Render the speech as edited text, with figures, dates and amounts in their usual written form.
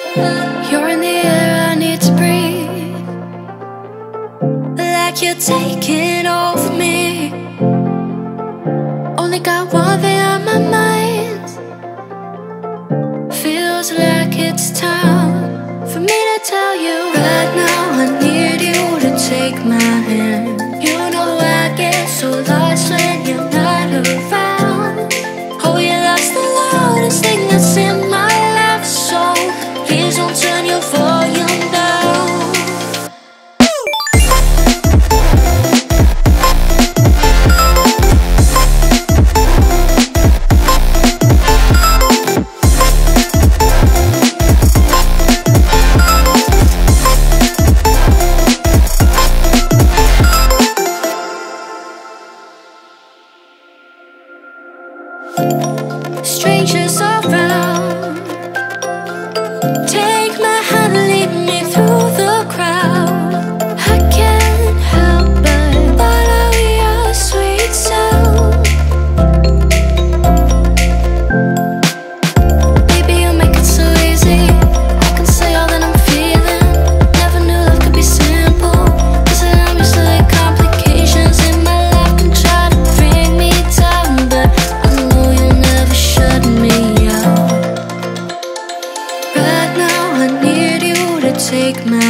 You're in the air I need to breathe, like you're taking over me. Only got one thing on my mind. Feels like it's time for me to tell you. Right now I need you to take my hand. You know I get so lost when you're not around. Oh, your love's the loudest thing that's in my life, so please don't turn your volume down. Strangers around, take my hand and lead me through the crowd. I can't help but follow your sweet sound. Baby, you make it so easy. I can say all that I'm feeling. Never knew love could be simple. Cause I'm used to the complications in my life can try to bring me down, but I know you'll never shut me out. Right now I need you to take my